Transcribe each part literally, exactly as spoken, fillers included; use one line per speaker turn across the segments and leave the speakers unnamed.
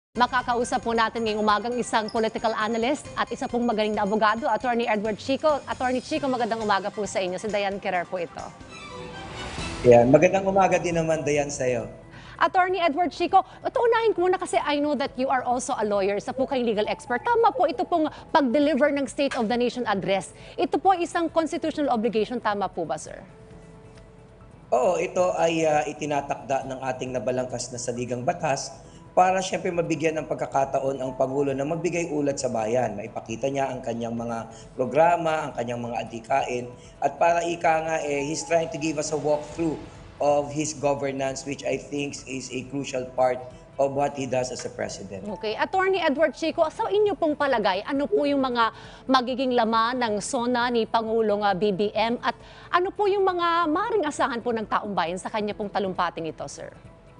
Makakausap po natin ngayong umagang isang political analyst at isa pong magaling na abogado, Attorney Edward Chico. Attorney Chico, magandang umaga po sa inyo. Si Diane Querer po ito.
Yan, magandang umaga din naman, Dayan, sa'yo.
Attorney Edward Chico, ito unahin ko muna kasi I know that you are also a lawyer, sa po kayong legal expert. Tama po, ito pong pag-deliver ng State of the Nation address. Ito po isang constitutional obligation, tama po ba, sir?
Oo, ito ay uh, itinatakda ng ating nabalangkas na saligang batas para siyempre mabigyan ng pagkakataon ang Pangulo na magbigay ulat sa bayan. Maipakita niya ang kanyang mga programa, ang kanyang mga adhikain. At para ika nga, eh, he's trying to give us a walkthrough of his governance, which I think is a crucial part of what he does as a president.
Okay. Attorney Edward Chico, sa inyo pong palagay, ano po yung mga magiging laman ng SONA ni Pangulong uh, B B M at ano po yung mga maring asahan po ng taong bayan sa kanya pong talumpating ito, sir?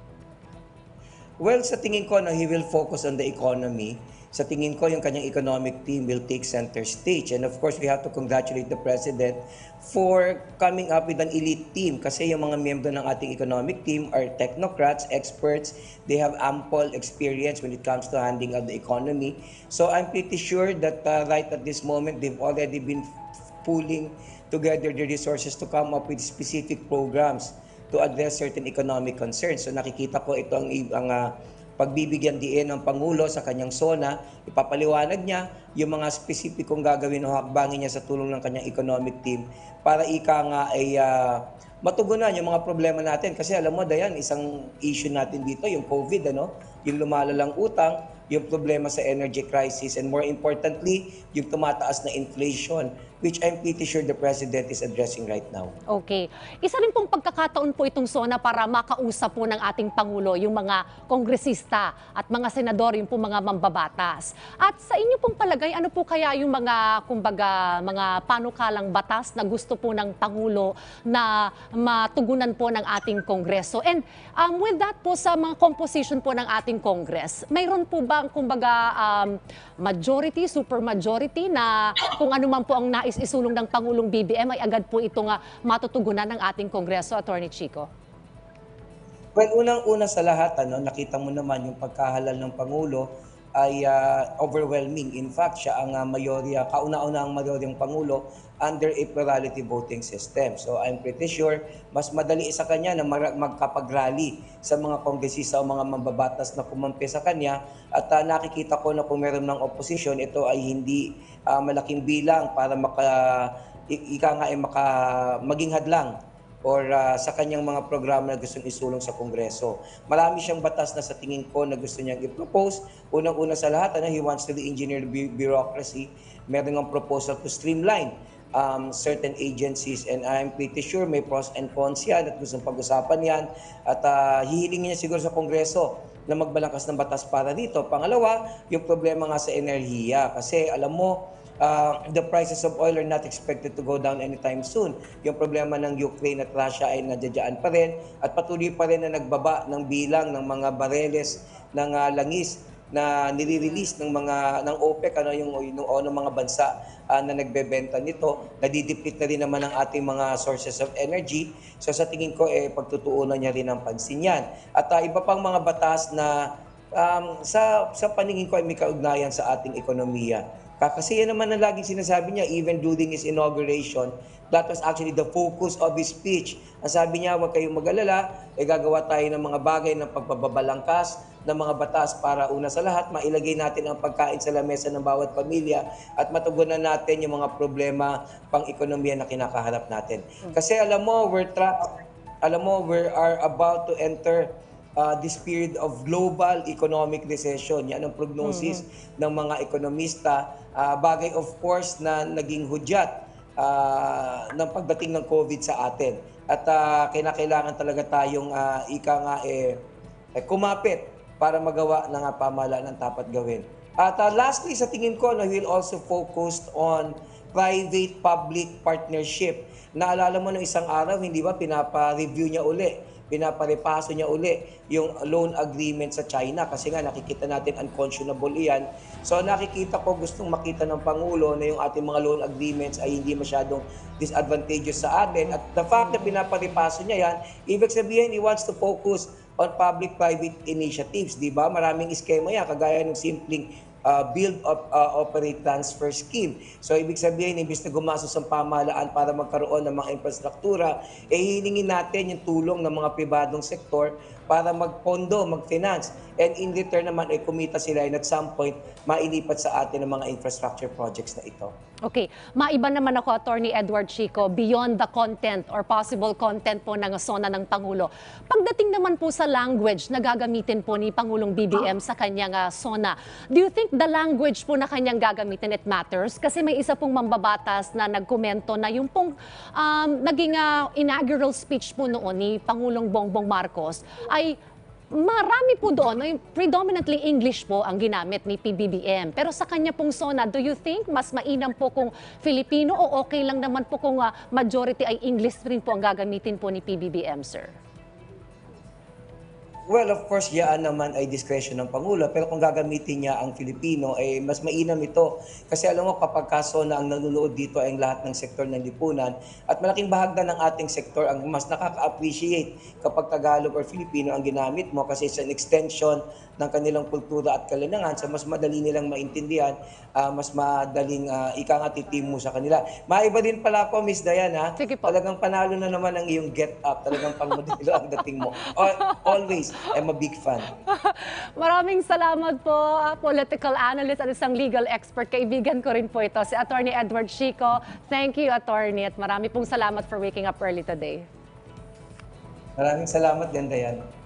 Well, sa tingin ko, no, he will focus on the economy. Sa tingin ko, yung kanyang economic team will take center stage. And of course, we have to congratulate the President for coming up with an elite team. Kasi yung mga miyembro ng ating economic team are technocrats, experts. They have ample experience when it comes to handling of the economy. So I'm pretty sure that uh, right at this moment, they've already been pooling together the resources to come up with specific programs to address certain economic concerns. So nakikita ko ito ang, ang uh, pagbibigyan diin ng Pangulo sa kanyang SONA, ipapaliwanag niya yung mga spesipikong gagawin o hakbangin niya sa tulong ng kanyang economic team para ika nga ay uh, matugunan yung mga problema natin. Kasi alam mo, Dayan, isang issue natin dito, yung COVID, ano? Yung lumalalang utang, yung problema sa energy crisis, and more importantly, yung tumataas na inflation, which I'm pretty sure the President is addressing right now.
Okay. Isa rin pong pagkakataon po itong SONA para makausap po ng ating Pangulo yung mga kongresista at mga senador, yung po mga mambabatas. At sa inyo pong palagay, ano po kaya yung mga, kumbaga, mga panukalang batas na gusto po ng Pangulo na matugunan po ng ating Kongreso? And um, with that po sa mga composition po ng ating Congress, mayroon po ba kumbaga um, majority, super majority na kung ano man po ang nais isulong ng Pangulong B B M ay agad po ito nga matutugunan ng ating Kongreso, Attorney Chico?
Well, unang-una sa lahat, ano, nakita mo naman yung pagkahalal ng Pangulo ay uh, overwhelming. In fact, siya ang uh, mayorya, kauna-una ang mayoryang Pangulo under a plurality voting system. So I'm pretty sure mas madali sa kanya na magkapag-rally sa mga kongresista o mga mambabatas na kumampi sa kanya. At uh, nakikita ko na kung meron ng opposition, ito ay hindi uh, malaking bilang para maka, ika nga ay maka, maging hadlang or uh, sa kanyang mga programa na gustong isulong sa Kongreso. Marami siyang batas na sa tingin ko na gusto niyang i-propose. Unang-una sa lahat, ano, he wants to re-engineer the bureaucracy. Meron ng proposal to streamline um, certain agencies, and I'm pretty sure may pros and cons yan at gustong pag-usapan yan. At uh, hihilingin niya siguro sa Kongreso na magbalangkas ng batas para dito. Pangalawa, yung problema nga sa enerhiya. Kasi alam mo, Uh, the prices of oil are not expected to go down anytime soon. Yung problema ng Ukraine at Russia ay nadyadyaan pa rin at patuloy pa rin na nagbaba ng bilang ng mga bareles ng uh, langis na nire-release ng mga ng OPEC, ano, yung, yung o ng mga bansa uh, na nagbebenta nito. Nadideplete na rin naman ang ating mga sources of energy. So sa tingin ko, eh, pagtutuunan niya rin ang pansin yan. At uh, iba pang mga batas na um, sa, sa paningin ko ay may kaugnayan sa ating ekonomiya. Kasi yan naman ang laging sinasabi niya, even during his inauguration, that was actually the focus of his speech. Ang sabi niya, huwag kayong mag-alala, eh, gagawa tayo ng mga bagay ng pagbabalangkas, ng mga batas para una sa lahat, mailagay natin ang pagkain sa lamesa ng bawat pamilya at matugunan natin yung mga problema pang-ekonomiya na kinakaharap natin. Kasi alam mo, we're trapped, alam mo, we are about to enter Uh, this period of global economic recession. Yan ang prognosis mm-hmm. ng mga ekonomista. Uh, bagay of course na naging hudyat uh, ng pagdating ng COVID sa atin. At uh, kinakailangan talaga tayong uh, ika nga eh, eh, kumapit para magawa ng uh, pamahalaan ng dapat gawin. At uh, lastly, sa tingin ko, no, we'll also focused on private-public partnership. Naalala mo ng isang araw, hindi ba, pinapa-review niya uli, pinaparepaso niya uli yung loan agreement sa China kasi nga nakikita natin unconscionable iyan. So nakikita ko, gustong makita ng Pangulo na yung ating mga loan agreements ay hindi masyadong disadvantageous sa atin. At the fact na pinaparepaso niya yan, ibig sabihin he wants to focus on public-private initiatives, di ba? Maraming iskema yan, kagaya ng simpleng uh, build, op, uh, operate, transfer scheme. So, ibig sabihin, imbis na gumastos ang pamahalaan para magkaroon ng mga infrastruktura, eh, hiningin natin yung tulong ng mga pribadong sektor para magpondo, mag-finance. And in return naman, ay kumita sila and at some point, mailipat sa atin ang mga infrastructure projects na ito.
Okay, maiba naman ako, Attorney Edward Chico, beyond the content or possible content po ng SONA ng Pangulo. Pagdating naman po sa language na gagamitin po ni Pangulong B B M sa kanyang uh, SONA, do you think the language po na kanyang gagamitin it matters? Kasi may isa pong mambabatas na nagkomento na yung pong um, naging uh, inaugural speech po noon ni Pangulong Bongbong Marcos ay marami po doon, no, predominantly English po ang ginamit ni P B B M. Pero sa kanya pong SONA, do you think mas mainam po kung Filipino o okay lang naman po kung uh, majority ay English rin po ang gagamitin po ni P B B M, sir?
Well, of course, yaan naman ay discretion ng Pangulo. Pero kung gagamitin niya ang Filipino, eh, mas mainam ito. Kasi alam mo, kapag kaso na ang nanonood dito ay ang lahat ng sektor ng lipunan, at malaking bahagdan ng ating sektor ang mas nakaka-appreciate kapag Tagalog or Filipino ang ginamit mo kasi it's an extension ng kanilang kultura at kalinangan. So mas madali nilang maintindihan, uh, mas madaling uh, ika nga titim mo sa kanila. Maiba din pala ako, Miss Diana.
Sige po.
Talagang panalo na naman ang iyong get up. Talagang pangmodelo ang dating mo. Al- Always. I'm a big fan.
Maraming salamat po, uh, political analyst at isang legal expert. Kaibigan ko rin po ito, si Attorney Edward Chico. Thank you, Attorney, at marami pong salamat for waking up early today.
Maraming salamat, Ganda yan.